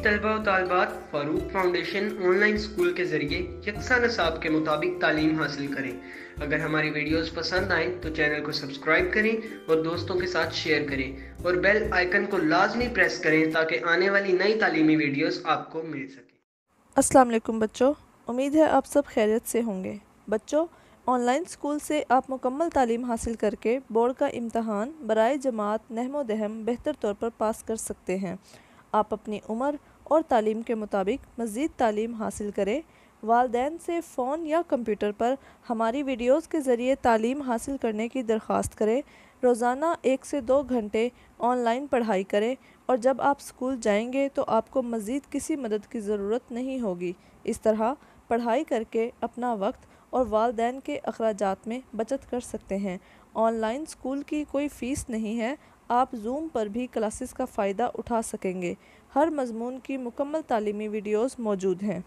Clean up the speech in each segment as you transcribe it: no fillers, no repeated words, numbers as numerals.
तलबा व तालिबात फ़ारूक फाउंडेशन ऑनलाइन स्कूल के ज़रिए यकसा निसाब के मुताबिक तालीम हासिल करें। अगर हमारी वीडियोस पसंद आएँ तो चैनल को सब्सक्राइब करें और दोस्तों के साथ शेयर करें और बेल आइकन को लाजमी प्रेस करें ताकि आने वाली नई तालीमी वीडियोस आपको मिल सके। अस्सलाम वालेकुम बच्चों, उम्मीद है आप सब खैरियत से होंगे। बच्चों, ऑनलाइन स्कूल से आप मुकम्मल तालीम हासिल करके बोर्ड का इम्तहान बराए जमात नहमो दहम बेहतर तौर पर पास कर सकते हैं। आप अपनी उम्र और तालीम के मुताबिक मज़ीद तालीम हासिल करें। वालिदैन से फ़ोन या कंप्यूटर पर हमारी वीडियोस के ज़रिए तालीम हासिल करने की दरख्वास्त करें। रोज़ाना 1 से 2 घंटे ऑनलाइन पढ़ाई करें और जब आप स्कूल जाएंगे तो आपको मज़ीद किसी मदद की ज़रूरत नहीं होगी। इस तरह पढ़ाई करके अपना वक्त और वालिदैन के अखराजात में बचत कर सकते हैं। ऑनलाइन स्कूल की कोई फ़ीस नहीं है। आप जूम पर भी क्लासेस का फ़ायदा उठा सकेंगे। हर मज़मून की मुकम्मल तालीमी वीडियोस मौजूद हैं।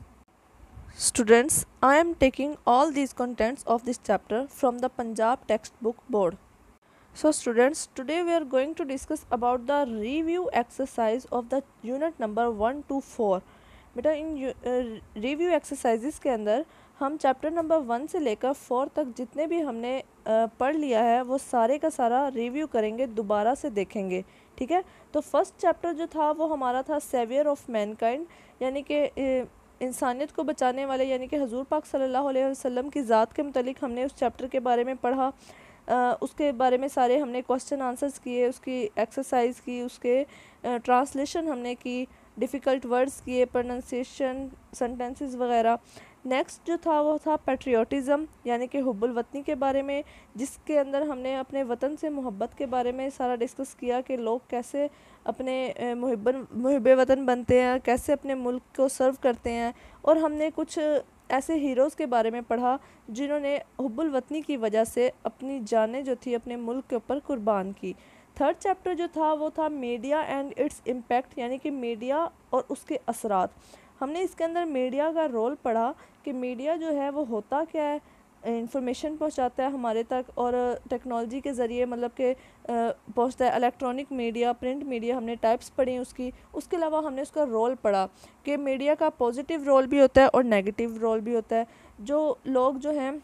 Students, I am taking all these contents of this chapter from the Punjab textbook board. So students, today we are going to discuss about the review exercise of the unit number 1 to 4. बेटा इन review exercises के अंदर हम chapter number 1 से लेकर 4 तक जितने भी हमने पढ़ लिया है वो सारे का सारा रिव्यू करेंगे, दोबारा से देखेंगे। ठीक है, तो फर्स्ट चैप्टर जो था वो हमारा था सेवियर ऑफ मैनकाइंड, यानी कि इंसानियत को बचाने वाले, यानी कि हुजूर पाक सल्लल्लाहु अलैहि वसल्लम की ज़ात के मुतालिक हमने उस चैप्टर के बारे में पढ़ा। उसके बारे में सारे हमने क्वेश्चन आंसर्स किए, उसकी एक्सरसाइज की, उसके ट्रांसलेशन हमने की, डिफ़िकल्ट वर्ड्स किए, प्रोनाउंसिएशन, सेंटेंसेस वगैरह। नेक्स्ट जो था वो था पैट्रियोटिज़म, यानी कि हुब्बुल वतनी के बारे में, जिसके अंदर हमने अपने वतन से मोहब्बत के बारे में सारा डिस्कस किया कि लोग कैसे अपने मुहिब वतन बनते हैं, कैसे अपने मुल्क को सर्व करते हैं। और हमने कुछ ऐसे हीरोज़ के बारे में पढ़ा जिन्होंने हुब्बुल वतनी की वजह से अपनी जानें जो थी अपने मुल्क के ऊपर कुर्बान की। थर्ड चैप्टर जो था वो था मीडिया एंड इट्स इम्पैक्ट, यानी कि मीडिया और उसके असरात। हमने इसके अंदर मीडिया का रोल पढ़ा कि मीडिया जो है वो होता क्या है, इंफॉर्मेशन पहुंचाता है हमारे तक और टेक्नोलॉजी के ज़रिए मतलब कि पहुंचता है। इलेक्ट्रॉनिक मीडिया, प्रिंट मीडिया, हमने टाइप्स पढ़ी उसकी। उसके अलावा हमने उसका रोल पढ़ा कि मीडिया का पॉजिटिव रोल भी होता है और नेगेटिव रोल भी होता है। जो लोग जो हैं,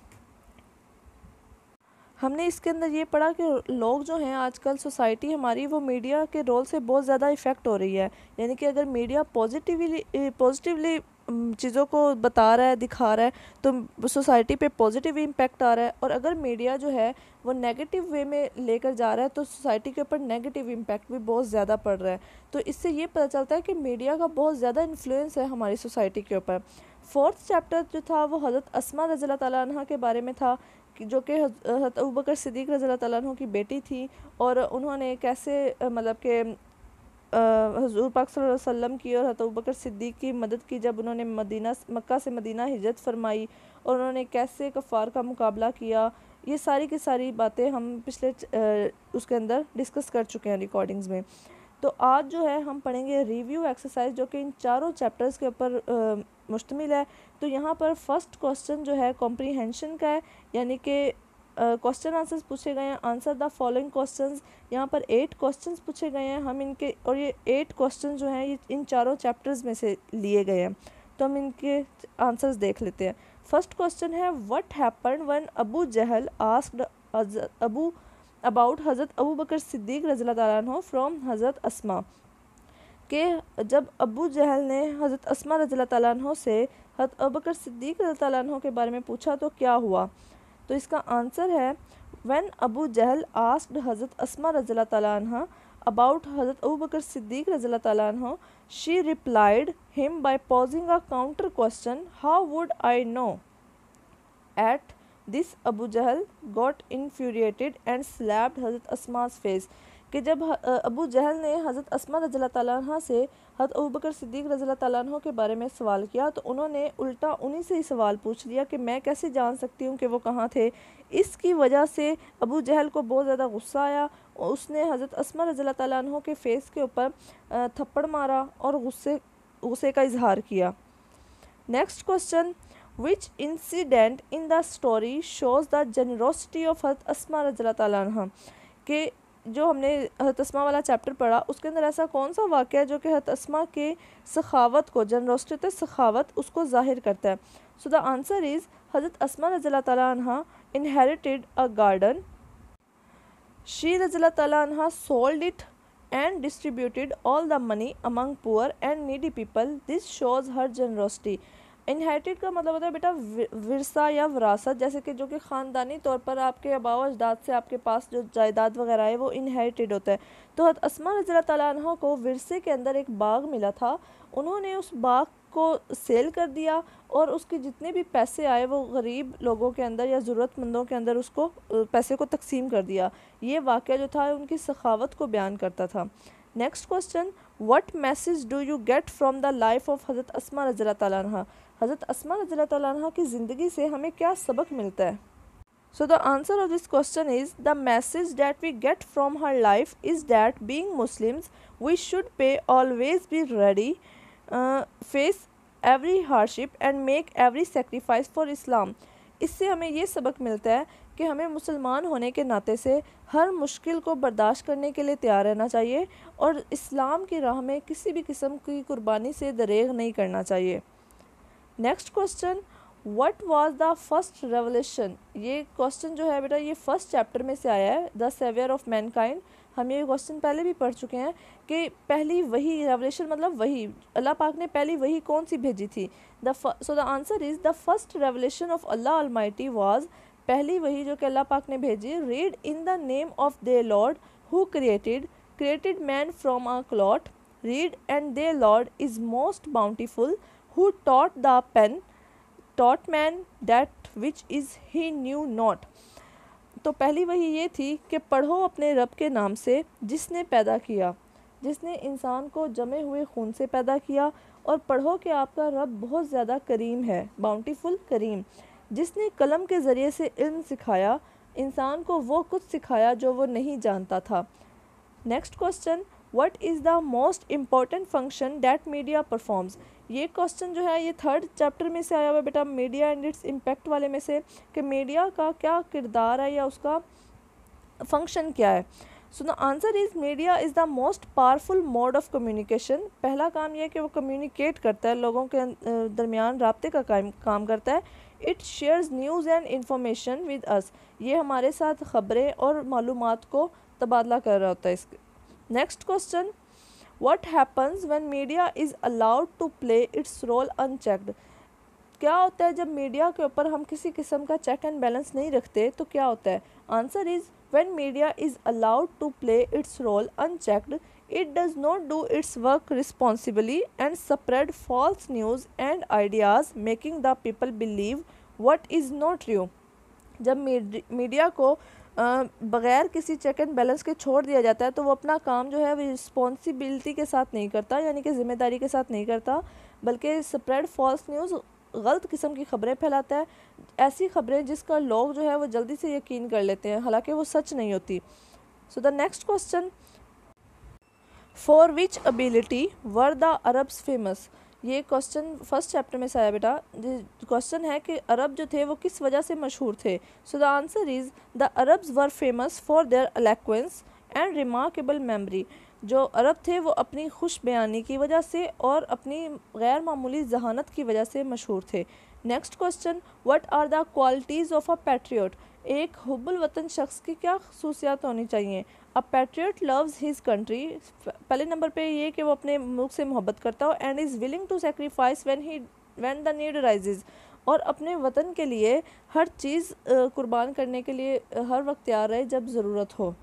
हमने इसके अंदर ये पढ़ा कि लोग जो हैं आजकल सोसाइटी हमारी वो मीडिया के रोल से बहुत ज़्यादा इफ़ेक्ट हो रही है। यानी कि अगर मीडिया पॉजिटिवली चीज़ों को बता रहा है, दिखा रहा है, तो सोसाइटी पे पॉजिटिव इम्पैक्ट आ रहा है। और अगर मीडिया जो है वो नेगेटिव वे में लेकर जा रहा है तो सोसाइटी के ऊपर नेगेटिव इम्पैक्ट भी बहुत ज़्यादा पड़ रहा है। तो इससे ये पता चलता है कि मीडिया का बहुत ज़्यादा इन्फ्लुएंस है हमारी सोसाइटी के ऊपर। फोर्थ चैप्टर जो था वो हज़रत अस्मा रज़ियल्लाहु ताला अन्हा के बारे में था, जो कि हज़रत अबू बकर सिद्दीक़ रज़ियल्लाहु ताला अन्हु की बेटी थी और उन्होंने कैसे मतलब कि हुज़ूर पाक सल्लल्लाहु अलैहि वसल्लम की और हज़रत अबू बकर सिद्दीक़ की मदद की जब उन्होंने मक्का से मदीना हिजरत फरमाई और उन्होंने कैसे कफ़ार का मुकाबला किया। ये सारी की सारी बातें हम पिछले उसके अंदर डिस्कस कर चुके हैं रिकॉर्डिंग्स में। तो आज जो है हम पढ़ेंगे रिव्यू एक्सरसाइज, जो कि इन चारों चैप्टर्स के ऊपर मुश्तमिल है। तो यहाँ पर फर्स्ट क्वेश्चन जो है कॉम्प्रीहेंशन का है, यानी कि क्वेश्चन आंसर्स पूछे गए हैं। आंसर द फॉलोइंग क्वेश्चंस, यहाँ पर 8 क्वेश्चंस पूछे गए हैं हम इनके, और ये 8 क्वेश्चन जो हैं ये इन चारों चैप्टर्स में से लिए गए हैं। तो हम इनके आंसर्स देख लेते हैं। फर्स्ट क्वेश्चन है what happened when Abu Jahl asked about Hazrat Abu बकर सिद्दीक़ रज़ियल्लाहु ताला अन्हु फ्रॉम हज़रत अस्मा, कि जब अबू जहल ने हज़रत अस्मा रज़ियल्लाहु ताला अन्हु से हज़रत अबू बकर सिद्दीक़ रज़ियल्लाहु ताला अन्हु के बारे में पूछा तो क्या हुआ। तो इसका आंसर है व्हेन अबू जहल आस्क्ड हज़रत अस्मा रज़ियल्लाहु ताला अन्हा अबाउट हज़रत अबू बकर सिद्दीक़ रज़ियल्लाहु ताला अन्हु, she replied him by posing a counter question, how would I know. At this Abu Jahl got infuriated and slapped Hazrat Asma's face, कि जब अबू जहल ने हज़रत अस्मा रज़ियल्लाहु ताला अन्हा से हज़रत अबू बकर सिद्दीक़ रज़ियल्लाहु ताला अन्हु के बारे में सवाल किया तो उन्होंने उल्टा उन्हीं से ही सवाल पूछ लिया कि मैं कैसे जान सकती हूँ कि वो कहाँ थे। इसकी वजह से अबू जहल को बहुत ज़्यादा गुस्सा आया और उसने हज़रत अस्मा रज़ियल्लाहु ताला अन्हु के फेस के ऊपर थप्पड़ मारा और गुस्से का इजहार किया। Next question, which incident in the story shows the generosity of Hazrat Asma रज़ियल्लाहु ताला अन्हा, के जो हमने हज़रत अस्मा वाला चैप्टर पढ़ा उसके अंदर ऐसा कौन सा वाक़या है जो कि हज़रत अस्मा के सखावत को, जनरोसिटी सखावत, उसको ज़ाहिर करता है? सो द आंसर इज़ हज़रत अस्मा रज़ियल्लाहु ताला अन्हा inherited a garden. She रज़ियल्लाहु ताला अन्हा sold it and distributed all the money among poor and needy people. This shows her generosity. Inherited का मतलब होता है बेटा विरसा या विरासत, जैसे कि जो कि ख़ानदानी तौर पर आपके आबाओ अजदाद से आपके पास जो जायदाद वगैरह है वो इनहेरिटेड होता है। तो हज़रत अस्मा रज़ियल्लाहु ताला अन्हा को विरसे के अंदर एक बाग मिला था, उन्होंने उस बाग को सेल कर दिया और उसके जितने भी पैसे आए वो गरीब लोगों के अंदर या ज़रूरतमंदों के अंदर उसको पैसे को तकसीम कर दिया। ये वाक़या जो था उनकी सखावत को बयान करता था। Next question, what message do you get from the life of Hazrat Asma रज़ियल्लाहु ताला अन्हा? हज़रत अस्मा रज़ियल्लाहु ताला अन्हा की ज़िंदगी से हमें क्या सबक मिलता है? So the answer of this question is the message that we get from her life is that being Muslims we should pay always be ready, face every hardship and make every sacrifice for Islam. इससे हमें ये सबक मिलता है कि हमें मुसलमान होने के नाते से हर मुश्किल को बर्दाश्त करने के लिए तैयार रहना चाहिए और इस्लाम की राह में किसी भी किस्म की कुर्बानी से दरेग नहीं करना चाहिए। Next question, what was the first revelation? ये क्वेश्चन जो है बेटा ये फर्स्ट चैप्टर में से आया है, द सेवियर ऑफ मैनकाइंड। हम ये क्वेश्चन पहले भी पढ़ चुके हैं कि पहली वही रेवलेशन मतलब वही अल्लाह पाक ने पहली वही कौन सी भेजी थी? So the answer is the first revelation of Allah almighty was, पहली वही जो कि अल्लाह पाक ने भेजी, read in the name of the lord who created man from a clot, read and the lord is most bountiful who taught the pen, taught man that which is he knew not। तो पहली वही ये थी कि पढ़ो अपने रब के नाम से जिसने पैदा किया, जिसने इंसान को जमे हुए खून से पैदा किया, और पढ़ो कि आपका रब बहुत ज़्यादा करीम है, बाउंटीफुल करीम, जिसने कलम के ज़रिए से इल्म सिखाया, इंसान को वो कुछ सिखाया जो वो नहीं जानता था। Next question, what is the most important function that media performs? ये क्वेश्चन जो है ये थर्ड चैप्टर में से आया हुआ बेटा, मीडिया एंड इट्स इम्पैक्ट वाले में से, कि मीडिया का क्या किरदार है या उसका फंक्शन क्या है। So the answer is media is the most powerful mode of communication. पहला काम यह है कि वो कम्युनिकेट करता है, लोगों के दरमियान राब्ते का काम करता है। It shares news and information with us, ये हमारे साथ ख़बरें और मालूमात को तबादला कर रहा होता है। इसके next question, What happens when media is allowed to play its role unchecked? क्या होता है जब मीडिया के ऊपर हम किसी किस्म का चेक एंड बैलेंस नहीं रखते तो क्या होता है? Answer is when media is allowed to play its role unchecked, it does not do its work responsibly and spread false news and ideas making the people believe what is not true। जब media को बग़ैर किसी check and balance के छोड़ दिया जाता है तो वो अपना काम जो है वो रिस्पॉन्सिबिलिटी के साथ नहीं करता, यानी कि ज़िम्मेदारी के साथ नहीं करता, बल्कि स्प्रेड फॉल्स न्यूज़, गलत किस्म की ख़बरें फैलाता है, ऐसी ख़बरें जिसका लोग जो है वो जल्दी से यकीन कर लेते हैं, हालांकि वो सच नहीं होती। So the next question, for which ability were the Arabs famous? ये क्वेश्चन फर्स्ट चैप्टर में से आया बेटा। क्वेश्चन है कि अरब जो थे वो किस वजह से मशहूर थे। So the answer is the Arabs were famous for their eloquence and remarkable memory. जो अरब थे वो अपनी खुश बयानी की वजह से और अपनी गैर मामूली जहानत की वजह से मशहूर थे। Next question, what are the qualities of a patriot? एक हुब्बुल वतन शख्स की क्या खसूसियात होनी चाहिए? A patriot loves his country, पहले नंबर पे ये कि वो अपने मुल्क से मोहब्बत करता हो, and is willing to sacrifice when the need arises, और अपने वतन के लिए हर चीज़ कुर्बान करने के लिए हर वक्त तैयार रहे जब ज़रूरत हो।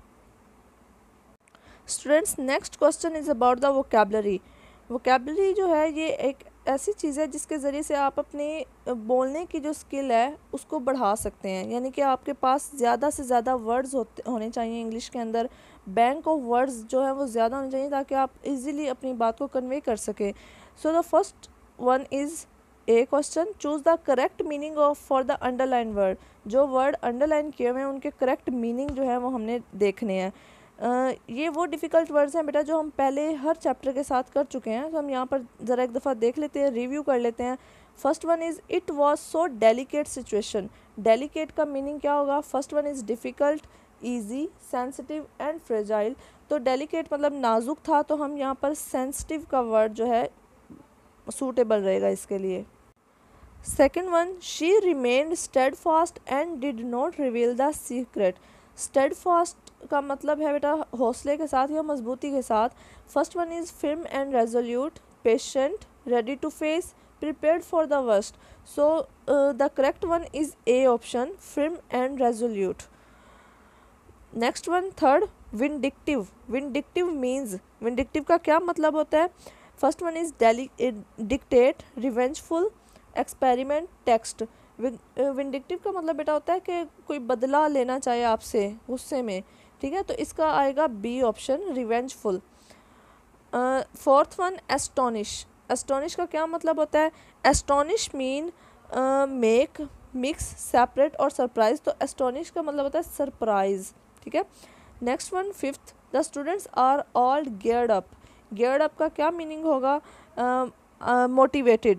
Students, next question is about the vocabulary. Vocabulary जो है ये एक ऐसी चीज़ है जिसके ज़रिए से आप अपनी बोलने की जो स्किल है उसको बढ़ा सकते हैं, यानी कि आपके पास ज़्यादा से ज़्यादा वर्ड्स होने चाहिए इंग्लिश के अंदर, बैंक ऑफ वर्ड्स जो है वो ज़्यादा होने चाहिए ताकि आप इजीली अपनी बात को कन्वे कर सकें। So the first one is a question, choose the correct meaning of for the underline word. जो वर्ड अंडरलाइन किए हुए हैं उनके करेक्ट मीनिंग जो है वो हमने देखने हैं। ये वो डिफ़िकल्ट वर्ड्स हैं बेटा जो हम पहले हर चैप्टर के साथ कर चुके हैं, तो हम यहाँ पर ज़रा एक दफ़ा देख लेते हैं, रिव्यू कर लेते हैं। First one is it was so delicate situation. Delicate का मीनिंग क्या होगा? First one is difficult, easy, sensitive and fragile. तो डेलिकेट मतलब नाजुक था, तो हम यहाँ पर सेंसिटिव का वर्ड जो है सूटेबल रहेगा इसके लिए। Second one, she remained steadfast and did not reveal the secret. Steadfast का मतलब है बेटा हौसले के साथ या मजबूती के साथ। First one is firm and resolute, patient, ready to face, prepared for the worst. So the correct one is A option, firm and resolute. Next one, third, vindictive. Vindictive means, vindictive का क्या मतलब होता है? First one is dictate, revengeful, experiment, text. Vindictive का मतलब बेटा होता है कि कोई बदला लेना चाहे आपसे गुस्से में, ठीक है, तो इसका आएगा B option, revengeful. Fourth one, astonish. Astonish का क्या मतलब होता है? Astonish mean make, mix, separate और सरप्राइज। तो एस्टोनिश का मतलब होता है सरप्राइज, ठीक है। Next one, fifth, the students are all geared up. Geared up का क्या मीनिंग होगा? मोटिवेटेड,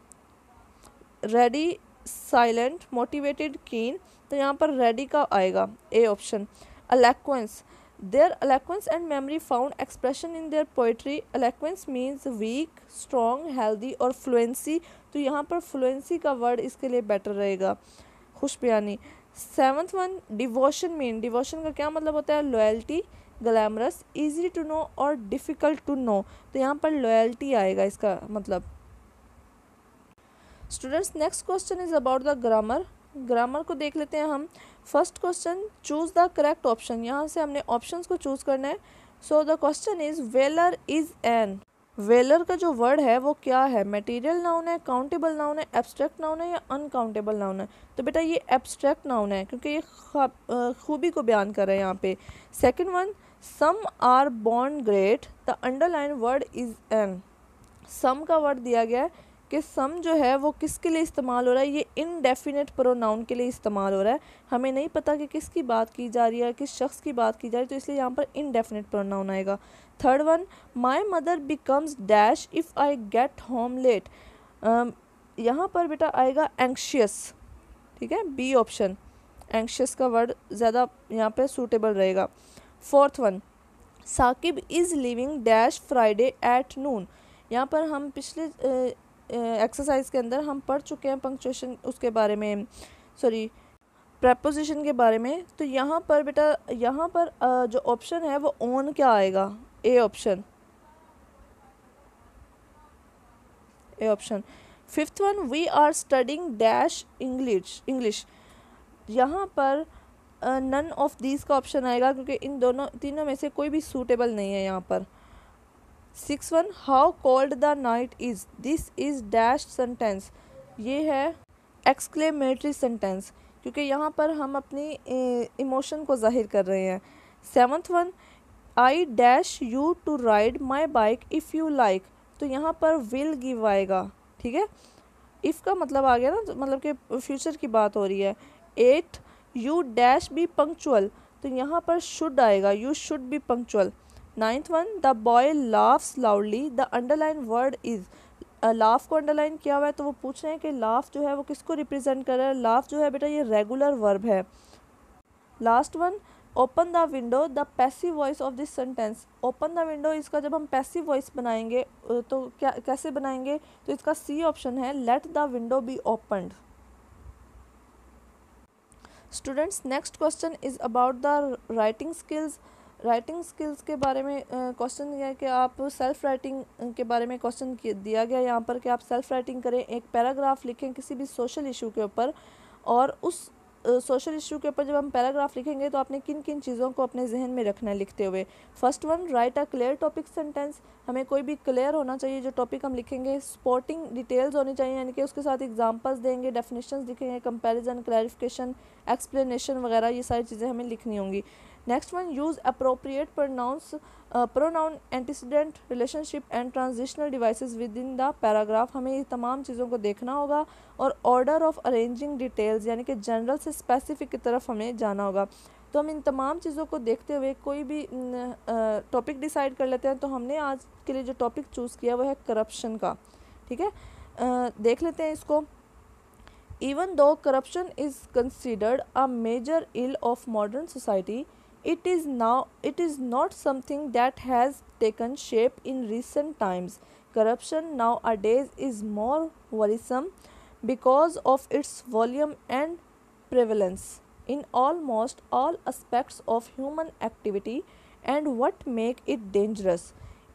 रेडी, साइलेंट, मोटिवेटेड, कीन। तो यहाँ पर रेडी का आएगा A option. eloquence, their eloquence and memory found expression in their poetry. Eloquence means weak, strong, healthy और fluency। तो यहाँ पर fluency का वर्ड इसके लिए बेटर रहेगा, खुश बयानी। Seventh one, devotion mean. Devotion का क्या मतलब होता है? Loyalty, glamorous, easy to know और डिफ़िकल्ट टू नो। तो यहाँ पर लॉयल्टी आएगा इसका मतलब। Students, next question is about the grammar. Grammar को देख लेते हैं हम। First question, choose the correct option. यहाँ से हमने ऑप्शंस को चूज़ करना है। So the question is, valour is an. Valour का जो वर्ड है वो क्या है? मटेरियल नाउन है, काउंटेबल नाउन है, एब्स्ट्रैक्ट नाउन है या अनकाउंटेबल नाउन है? तो बेटा ये एब्स्ट्रैक्ट नाउन है क्योंकि ये खूबी को बयान कर रहे हैं यहाँ पे। Second one, some are born great, the underline word is an. Some का वर्ड दिया गया है कि सम जो है वो किसके लिए इस्तेमाल हो रहा है? ये इनडेफिनेट प्रोनाउन के लिए इस्तेमाल हो रहा है। हमें नहीं पता कि किसकी बात की जा रही है, किस शख्स की बात की जा रही है, तो इसलिए यहाँ पर इनडेफिनेट प्रोनाउन आएगा। Third one, my mother becomes dash if I get home late. यहाँ पर बेटा आएगा एंक्शियस, ठीक है, बी ऑप्शन। एंक्शियस का वर्ड ज़्यादा यहाँ पे सूटेबल रहेगा। Fourth one, Saqib is living dash Friday at noon. यहाँ पर हम पिछले एक्सरसाइज के अंदर हम पढ़ चुके हैं पंक्चुएशन उसके बारे में, सॉरी प्रेपोजिशन के बारे में। तो यहाँ पर बेटा यहाँ पर जो ऑप्शन है वो ऑन क्या आएगा? A option, A option. Fifth one, we are studying dash English. यहाँ पर नन ऑफ दीज का ऑप्शन आएगा क्योंकि इन तीनों में से कोई भी सूटेबल नहीं है यहाँ पर। Six one, how cold the night is, this is dash sentence. ये है एक्सक्लेमेटरी सेंटेंस क्योंकि यहाँ पर हम अपनी इमोशन को जाहिर कर रहे हैं। Seventh one, I dash you to ride my bike if you like. तो यहाँ पर विल गिव आएगा, ठीक है। इफ़ का मतलब आ गया ना, मतलब कि फ्यूचर की बात हो रही है। Eight, you dash be punctual. तो यहाँ पर शुड आएगा, you should be punctual. Ninth one, the boy laughs loudly, the underline word is. Laugh को अंडरलाइन किया हुआ है तो वो पूछ रहे हैं कि लाफ जो है वो किसको रिप्रेजेंट कर रहा है? लाफ जो है बेटा ये रेगुलर वर्ब है। Last one, open the window, the passive voice of this sentence. Open the window, इसका जब हम पैसिव वॉइस बनाएंगे तो क्या कैसे बनाएंगे? तो इसका सी ऑप्शन है, let the window be opened. Students, next question is about the writing skills. Writing skills के बारे में क्वेश्चन दिया है कि आप सेल्फ राइटिंग के बारे में क्वेश्चन दिया गया यहाँ पर कि आप सेल्फ राइटिंग करें, एक पैराग्राफ लिखें किसी भी सोशल इशू के ऊपर, और उस सोशल इशू के ऊपर जब हम पैराग्राफ लिखेंगे तो आपने किन किन चीज़ों को अपने जहन में रखना है लिखते हुए। First one, write a clear topic sentence. हमें कोई भी क्लियर होना चाहिए जो टॉपिक हम लिखेंगे। स्पोर्टिंग डिटेल्स होनी चाहिए, यानी कि उसके साथ एग्जांपल्स देंगे, डेफिनेशंस लिखेंगे, कंपैरिजन, क्लैरिफिकेशन, एक्सप्लेनेशन वगैरह, ये सारी चीज़ें हमें लिखनी होंगी। Next one, use appropriate pronouns, pronoun, antecedent, relationship and transitional devices within the paragraph. हमें ये तमाम चीज़ों को देखना होगा। और ऑर्डर ऑफ अरेंजिंग डिटेल्स, यानी कि जनरल से स्पेसिफिक की तरफ हमें जाना होगा। तो हम इन तमाम चीज़ों को देखते हुए कोई भी टॉपिक डिसाइड कर लेते हैं। तो हमने आज के लिए जो टॉपिक चूज़ किया वो है करप्शन का, ठीक है। देख लेते हैं इसको। Even though corruption is considered a major ill of modern society, it is not something that has taken shape in recent times. Corruption nowadays is more worrisome because of its volume and prevalence in almost all aspects of human activity, and what make it dangerous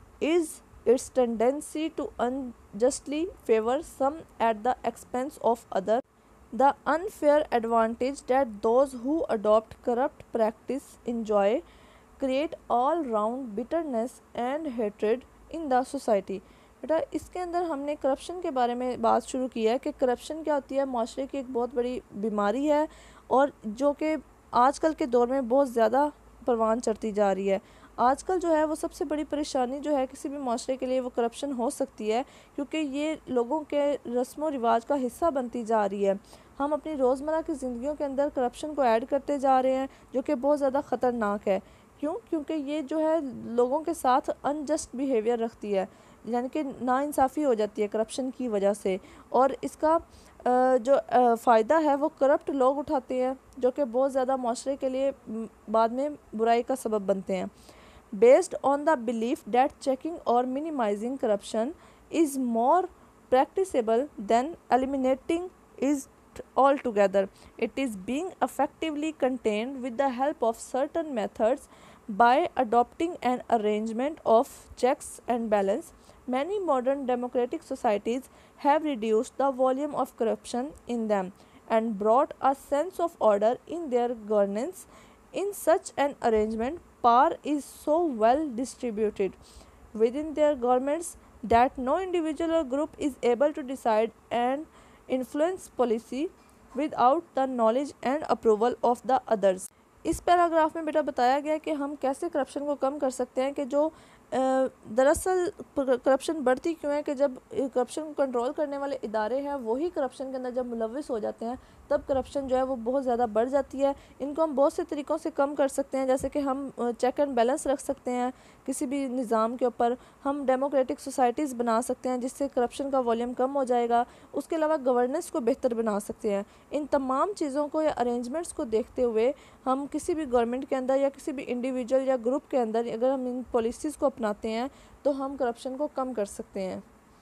is its tendency to unjustly favor some at the expense of others. The unfair advantage that those who adopt corrupt practice enjoy create all round bitterness and hatred in the society. बेटा इसके अंदर हमने corruption के बारे में बात शुरू की है कि करप्शन क्या होती है, माशरे की एक बहुत बड़ी बीमारी है और जो कि आजकल के दौर में बहुत ज़्यादा परवान चढ़ती जा रही है। आजकल जो है वो सबसे बड़ी परेशानी जो है किसी भी माशरे के लिए वो करप्शन हो सकती है, क्योंकि ये लोगों के रस्म व रिवाज का हिस्सा बनती जा रही है। हम अपनी रोज़मर्रा की ज़िंदगियों के अंदर करप्शन को ऐड करते जा रहे हैं, जो कि बहुत ज़्यादा ख़तरनाक है। क्यों? क्योंकि ये जो है लोगों के साथ अनजस्ट बिहेवियर रखती है, यानी कि नाइंसाफ़ी हो जाती है करप्शन की वजह से, और इसका जो फ़ायदा है वो करप्ट लोग उठाते हैं, जो कि बहुत ज़्यादा माशरे के लिए बाद में बुराई का सबब बनते हैं। Based on the belief that checking or minimizing corruption is more practicable than eliminating it altogether, it is being effectively contained with the help of certain methods. By adopting an arrangement of checks and balance, many modern democratic societies have reduced the volume of corruption in them and brought a sense of order in their governance. In such an arrangement, power is so well distributed within their governments that no individual or group is able to decide and influence policy without the knowledge and approval of the others. इस paragraph में बेटा बताया गया कि हम कैसे corruption को कम कर सकते हैं, कि जो दरअसल करप्शन बढ़ती क्यों है कि जब करप्शन को कंट्रोल करने वाले इदारे हैं वही करप्शन के अंदर जब मुलविस हो जाते हैं तब करप्शन जो है वो बहुत ज़्यादा बढ़ जाती है। इनको हम बहुत से तरीक़ों से कम कर सकते हैं, जैसे कि हम चेक एंड बैलेंस रख सकते हैं किसी भी निज़ाम के ऊपर, हम डेमोक्रेटिक सोसाइटीज़ बना सकते हैं जिससे करप्शन का वॉल्यूम कम हो जाएगा। उसके अलावा गवर्नेंस को बेहतर बना सकते हैं। इन तमाम चीज़ों को या अरेंजमेंट्स को देखते हुए हम किसी भी गवर्नमेंट के अंदर या किसी भी इंडिविजुअल या ग्रुप के अंदर अगर हम इन पॉलिसीज़ को अपनाते हैं तो हम करप्शन को कम कर सकते हैं।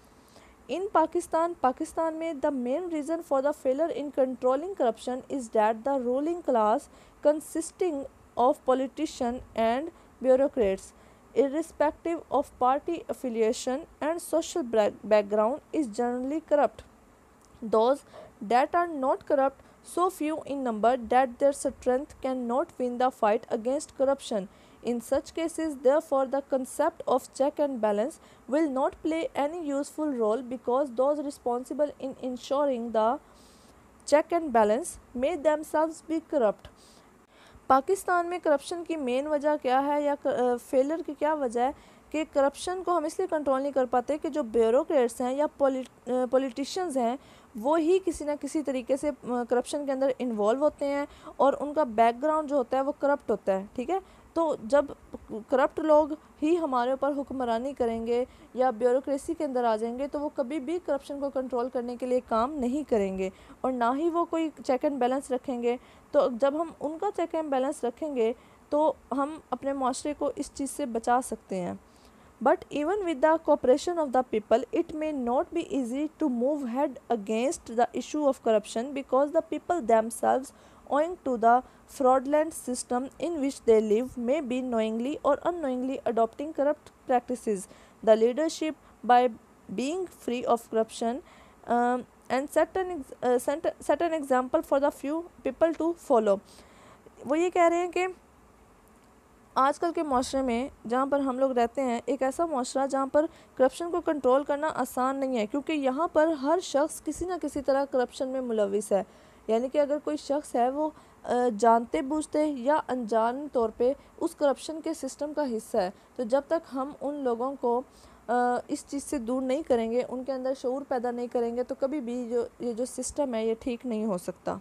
इन पाकिस्तान में the main reason for the failure in controlling corruption is that the ruling class consisting of politician and bureaucrats irrespective of party affiliation and social background is generally corrupt. Those that are not corrupt so few in number that their strength cannot win the fight against corruption. In such cases, therefore, the concept of check and balance will not play any useful role because those responsible in ensuring the check and balance may themselves be corrupt. Pakistan में corruption की main वजह क्या है या failure की क्या वजह है कि करप्शन को हम इसलिए कंट्रोल नहीं कर पाते कि जो ब्यूरोक्रेट्स हैं या पॉलिटिशियंस हैं वो ही किसी ना किसी तरीके से करप्शन के अंदर इन्वॉल्व होते हैं और उनका बैकग्राउंड जो होता है वो करप्ट होता है। ठीक है, तो जब करप्ट लोग ही हमारे ऊपर हुक्मरानी करेंगे या ब्यूरोक्रेसी के अंदर आ जाएंगे तो वो कभी भी करप्शन को कंट्रोल करने के लिए काम नहीं करेंगे और ना ही वो कोई चेक एंड बैलेंस रखेंगे। तो जब हम उनका चेक एंड बैलेंस रखेंगे तो हम अपने माशरे को इस चीज़ से बचा सकते हैं। But even with the cooperation of the people, it may not be easy to move ahead against the issue of corruption because the people themselves, owing to the fraudulent system in which they live, may be knowingly or unknowingly adopting corrupt practices. The leadership, by being free of corruption, and set an example for the few people to follow. वो ये कह रहे हैं कि आजकल के माशरे में जहाँ पर हम लोग रहते हैं एक ऐसा माशरा जहाँ पर करप्शन को कंट्रोल करना आसान नहीं है, क्योंकि यहाँ पर हर शख्स किसी न किसी तरह करप्शन में मुलविस है। यानी कि अगर कोई शख्स है वो जानते बूझते या अनजान तौर पे उस करप्शन के सिस्टम का हिस्सा है, तो जब तक हम उन लोगों को इस चीज़ से दूर नहीं करेंगे, उनके अंदर शऊर पैदा नहीं करेंगे, तो कभी भी ये जो सिस्टम है ये ठीक नहीं हो सकता।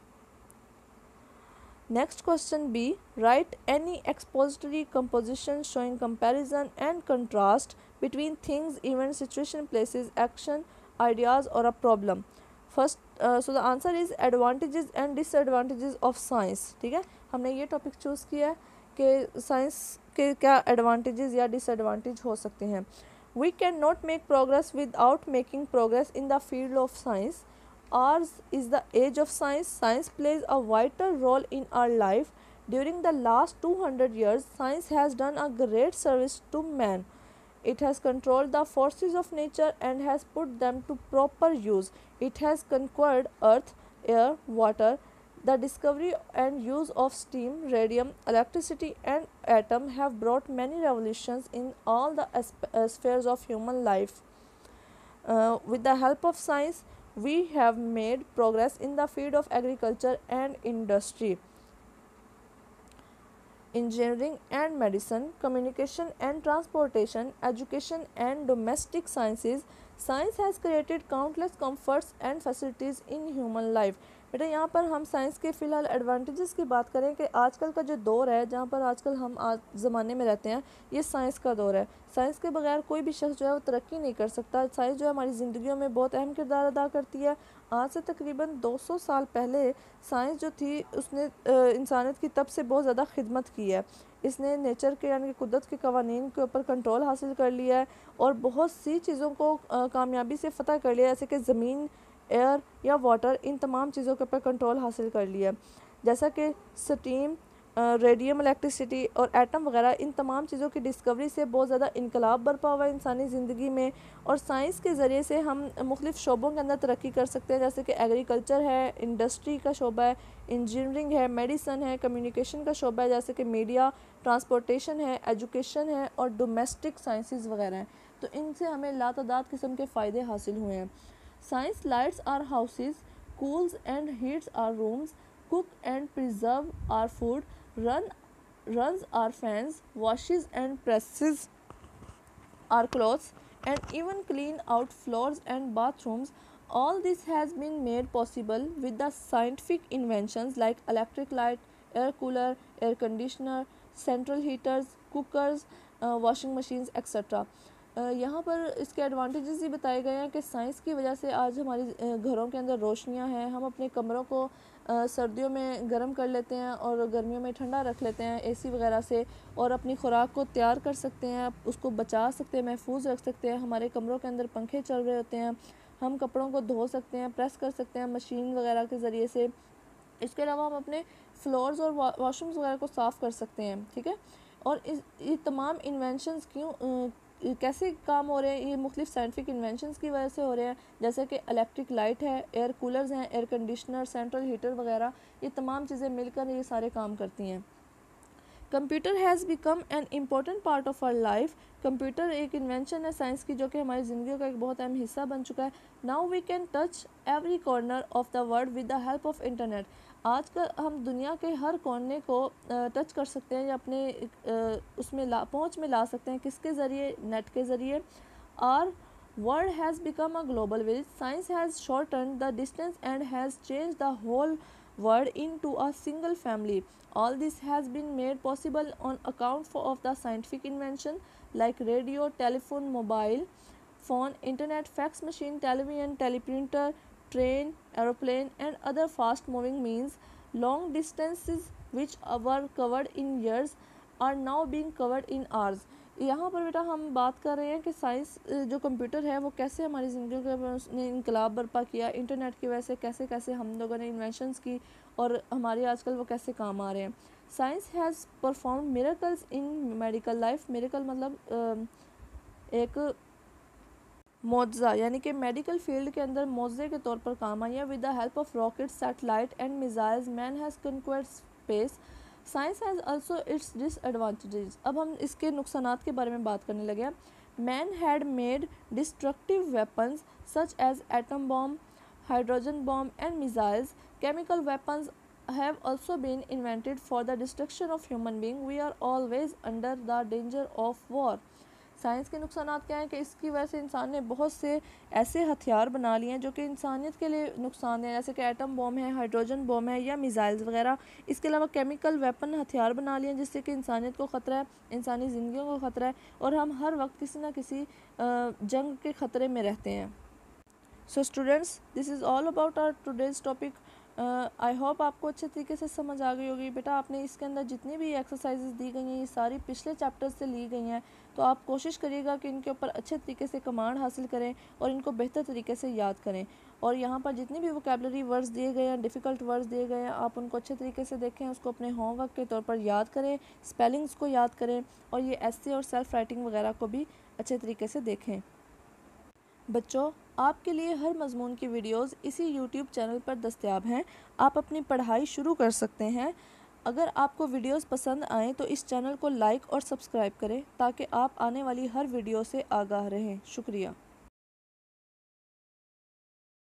Next question B. Write any expository composition showing comparison and contrast between things, events, situation, places, action, ideas or a problem. First so the answer is advantages and disadvantages of science. ठीक है, हमने ये topic choose किया है कि science के क्या advantages या डिसएडवांटेज हो सकते हैं। We can not make progress without making progress in the field of science. Ours is the age of science. Science plays a vital role in our life. During the last 200 years, science has done a great service to man. It has controlled the forces of nature and has put them to proper use. It has conquered earth, air, water. The discovery and use of steam, radium, electricity, and atom have brought many revolutions in all the spheres of human life. With the help of science, we have made progress in the field of agriculture and industry, engineering and medicine, communication and transportation, education and domestic sciences. Science has created countless comforts and facilities in human life. बेटा यहाँ पर हम science के फ़िलहाल advantages की बात करें कि आजकल का जो दौर है, जहाँ पर आजकल हम आज ज़माने में रहते हैं, ये साइंस का दौर है। साइंस के बगैर कोई भी शख्स जो है वो तरक्की नहीं कर सकता। साइंस जो है हमारी ज़िंदगियों में बहुत अहम किरदार अदा करती है। आज से तकरीबन 200 साल पहले साइंस जो थी उसने इंसानियत की तब से बहुत ज़्यादा खिदमत की है। इसने नेचर के यानी कि कुदरत के कवानीन के ऊपर कंट्रोल हासिल कर लिया है और बहुत सी चीज़ों को कामयाबी से फ़तह कर लिया है, जैसे कि ज़मीन, एयर या वाटर, इन तमाम चीज़ों के ऊपर कंट्रोल हासिल कर लिया। जैसा कि स्टीम, रेडियम, इलेक्ट्रिसिटी और एटम वगैरह, इन तमाम चीज़ों की डिस्कवरी से बहुत ज़्यादा इनकलाब बरपा हुआ है इंसानी ज़िंदगी में। और साइंस के ज़रिए से हम मुख्तलिफ़ शोबों के अंदर तरक्की कर सकते हैं, जैसे कि एग्रीकल्चर है, इंडस्ट्री का शोबा है, इंजीनियरिंग है, मेडिसन है, कम्युनिकेशन का शोबा है, जैसे कि मीडिया, ट्रांसपोर्टेशन है, एजुकेशन है और डोमेस्टिक साइंसेस वगैरह हैं। तो इनसे हमें लातादाद किस्म के फ़ायदे हासिल हुए हैं। Science lights our houses, cools and heats our rooms, cook and preserve our food, runs our fans, washes and presses our clothes, and even clean out floors and bathrooms. All this has been made possible with the scientific inventions like electric light, air cooler, air conditioner, central heaters, cookers, washing machines, etc. यहाँ पर इसके advantages ही बताए गए हैं कि science की वजह से आज हमारी घरों के अंदर रोशनियाँ हैं, हम अपने कमरों को सर्दियों में गर्म कर लेते हैं और गर्मियों में ठंडा रख लेते हैं एसी वगैरह से, और अपनी खुराक को तैयार कर सकते हैं, उसको बचा सकते हैं, महफूज रख सकते हैं। हमारे कमरों के अंदर पंखे चल रहे होते हैं, हम कपड़ों को धो सकते हैं, प्रेस कर सकते हैं मशीन वगैरह के ज़रिए से। इसके अलावा हम अपने फ्लोर्स और वॉशरूम्स वगैरह को साफ़ कर सकते हैं। ठीक है, और ये तमाम इन्वेंशंस कैसे काम हो रहे हैं, ये मुख्तलिफ साइंटिफिक इन्वेंशंस की वजह से हो रहे हैं, जैसे कि इलेक्ट्रिक लाइट है, एयर कूलर्स हैं, एयर कंडीशनर, सेंट्रल हीटर वगैरह, ये तमाम चीज़ें मिलकर ये सारे काम करती हैं। Computer has become an important part of our life. Computer एक इन्वेंशन है साइंस की जो कि हमारी ज़िंदगी का एक बहुत अहम हिस्सा बन चुका है। Now we can touch every corner of the world with the help of internet. आजकल हम दुनिया के हर कोने को टच कर सकते हैं या अपने उसमें पहुंच में ला सकते हैं। किसके ज़रिए? नेट के ज़रिए। Our world has become a global village. Science has shorten the distance and has change the whole world into a single family. All this has been made possible on account of the scientific invention like radio, telephone, mobile phone, internet, fax machine, television, teleprinter, train, aeroplane and other fast moving means. Long distances which were covered in years are now being covered in hours. यहाँ पर बेटा हम बात कर रहे हैं कि science जो कंप्यूटर है वो कैसे हमारी ज़िंदगी के उसने इनकलाब बर्पा किया, इंटरनेट की वजह से कैसे कैसे हम लोगों ने इन्वेंशंस की और हमारे आजकल वो कैसे काम आ रहे हैं। Science has perform miracles in medical life. Miracle मतलब एक मौजज़ा, यानी कि मेडिकल फील्ड के अंदर मौजज़े के तौर पर काम आई है। With the help of rocket, satellite and missiles man has conquered space. Science has also its disadvantages. अब हम इसके नुकसानात के बारे में बात करने लगे हैं। Man had made destructive weapons such as atom bomb, hydrogen bomb and missiles. Chemical weapons have also been invented for the destruction of human being. We are always under the danger of war. Science के नुकसानात क्या हैं कि इसकी वजह से इंसान ने बहुत से ऐसे हथियार बना लिए हैं जो कि इंसानियत के लिए नुकसान है, जैसे कि एटम बॉम्ब है, हाइड्रोजन बॉम्ब है या मिसाइल्स वगैरह। इसके अलावा केमिकल वेपन हथियार बना लिए हैं जिससे कि इंसानियत को ख़तरा है, इंसानी ज़िंदगियों को ख़तरा है और हम हर वक्त किसी न किसी जंग के ख़तरे में रहते हैं। So students, this is all about our today's topic. I hope आपको अच्छे तरीके से समझ आ गई होगी। बेटा आपने इसके अंदर जितनी भी एक्सरसाइजेज दी गई हैं ये सारी पिछले चैप्टर्स से ली गई हैं, तो आप कोशिश करिएगा कि इनके ऊपर अच्छे तरीके से कमांड हासिल करें और इनको बेहतर तरीके से याद करें। और यहाँ पर जितने भी वोकेबलरी वर्ड्स दिए गए हैं, डिफ़िकल्ट वर्ड्स दिए गए हैं, आप उनको अच्छे तरीके से देखें, उसको अपने होमवर्क के तौर पर याद करें, स्पेलिंग्स को याद करें और ये एसे और सेल्फ राइटिंग वगैरह को भी अच्छे तरीके से देखें। बच्चों, आपके लिए हर मज़मून की वीडियोस इसी यूट्यूब चैनल पर दस्तयाब हैं। आप अपनी पढ़ाई शुरू कर सकते हैं। अगर आपको वीडियोस पसंद आएँ तो इस चैनल को लाइक और सब्सक्राइब करें ताकि आप आने वाली हर वीडियो से आगाह रहें। शुक्रिया।